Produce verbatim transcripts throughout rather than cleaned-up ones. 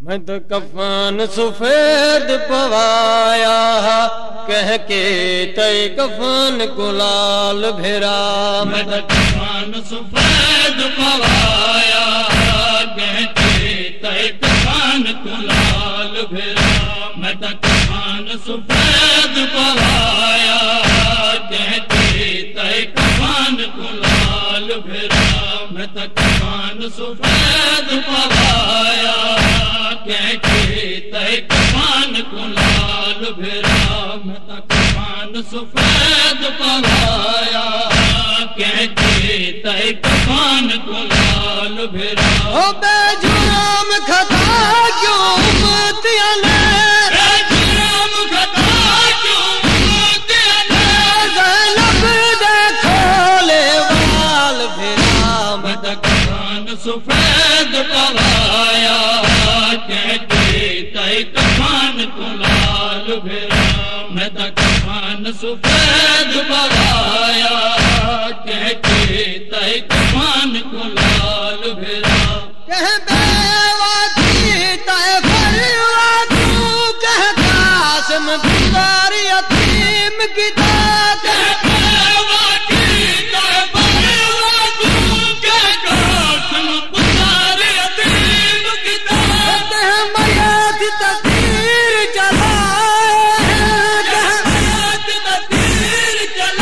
मैं तो कफान सुफेद पवाया कह के तय कफन गुलाल भेरा। मैं तो कफान सुफेद पवाया कह के तय कफन गुलाल भेरा। मैं तो कफान सुफेद पवाया कह के तय कफन गुलाल भेरा। मैं तो कफान सुफेद पवाया कह के तय कफन गुलाल भेरा। मैं तो कफन सुफेद पवाया कह के तय कफन गुलाल भेरा। ओ बेजुराम खता क्यों उम्मतियां ने, बेजुराम खता क्यों उम्मतियां ने, ज़ैनब दे खोले वाल भेरा। मैं तो कफन सुफेद पवाया कह के तय कफन गुलाल भेरा। मैं तो कफन सुफेद पवाया कह के तय कफन गुलाल भेरा। कह बेवाती तय फरवा तू कह कासिम गुजार यतीम की दात। कह बेवाती तय फरवा तू कह कासिम गुजार यतीम की दात। कह मयात तस्वीर जलाए, कह मयात तस्वीर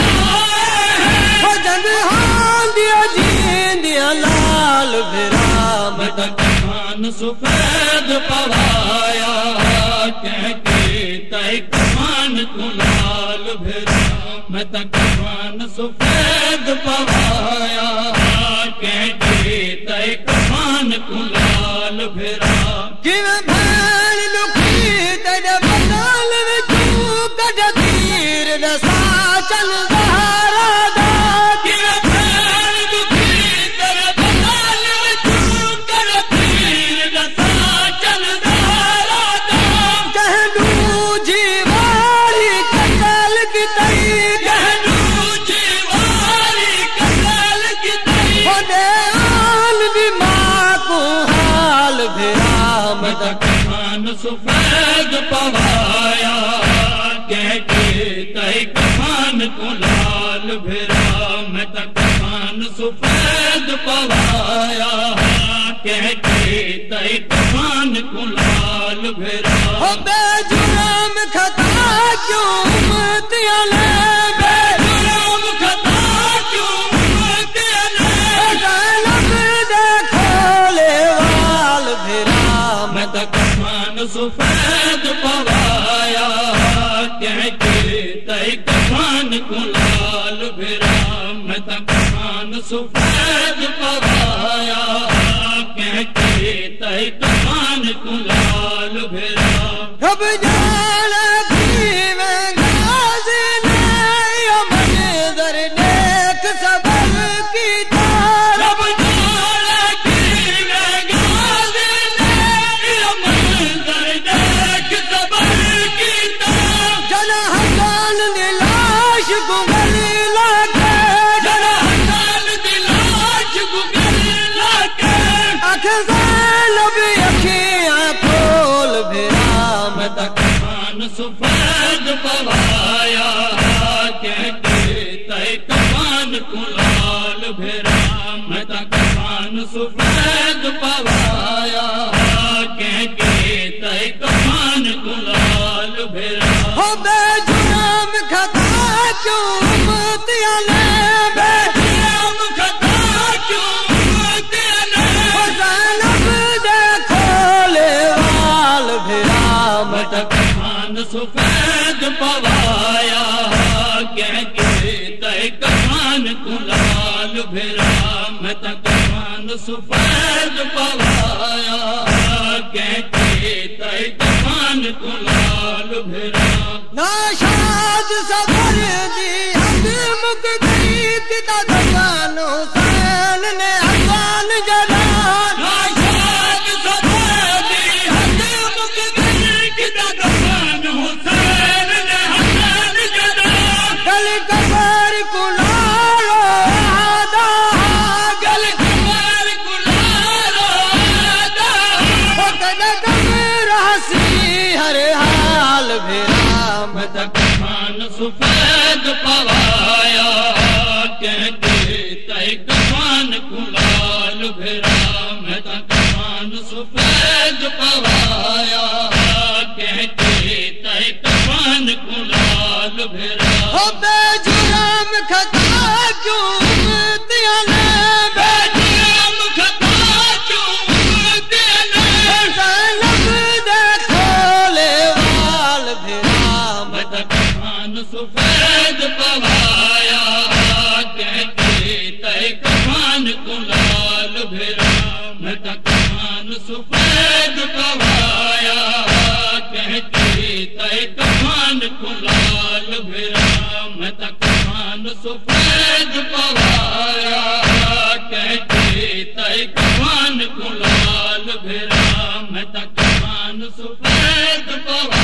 जलाए, हो जब हाल दिया जीन दिया लाल भेरा। मैं तो कफन सुफेद पवाया कह के तय कफन गुलाल भेरा। मैं तो कफन सुफेद पवाया कह के तय कफन गुलाल भेरा। जिव भैन लुकी तेरे बदल विचू कढ तीर दसा चल सहारा दा। जिव भैन लुकी तेरे बदल विचू कढ तीर दसा चल सहारा दा। कह दूजी वाली कतल की तई, कह दूजी वाली कतल की तई, हो दे आन भी माँ को हाल भेरा। मैं तो कफन सुफेद पवाया कह के तय कफन गुलाल भेरा। मैं तो कफन सुफेद पवाया कह के तय कफन गुलाल भेरा। हो बेजुराम खता क्यों उम्मतियां ने, बेजुराम खता क्यों उम्मतियां ने, ज़ैनब दे खोले वाल भेरा। मैं तो कफन सुफेद पवाया कह के तय कफन गुलाल भेरा। मैं तो कफन सुफेद पवाया कह के तय कफन गुलाल भेरा। रब जाने में गाज़ी ने यो मंज़र नेक सबर की तार। रब जाने की मैं गाज़ी ने यो मंज़र नेक सबर की तार। जना हसन दी लाश गुगली लाके, जना हसन दी लाश गुगली लाके, अख ज़ैनब अखियां खोल भेरा। मैं तो कफन सुफेद पवाया कह के तय कफन गुलाल भेरा। मैं तो कफन सुफेद पवाया कह के तय कफन गुलाल भेरा। हो बेजुराम खता क्यों उम्मतियां ने, बेजुराम खता क्यों उम्मतियां ने, ज़ैनब दे खोले वाल भेरा। मैं तो कफन सुफेद पवाया कह के तय कफन गुलाल भेरा। मैं तो कफन सुफेद पवाया कह के तय कफन गुलाल भेरा। नाशाद सबर दी हद मुक गई किता कफन हुसैन ने हसन जला। नाशाद सबर दी हद मुक गई किता कफन हुसैन ने हसन जला। गल कबर कुलालो आदा, गल कबर कुलालो आदा, हो कद कबर भेरा मैं ता कफान सुफैद पवाया कहते तय कफान को लाल भेरा हो बेजुराम खता क्यों दियाने बेजुराम खता क्यों दियाने ज़ैनब दे खोले वाल भेरा मैं ता कफान सुफैद पवाया कहते तय कफान को लाल भेरा मैं ता कफान सुफैद पवाया कहते तय कफान को लाल भेरा मैं ता कफान सुफैद पवाया कहते तय कफान को लाल भेरा मैं ता कफान सुफैद पवाया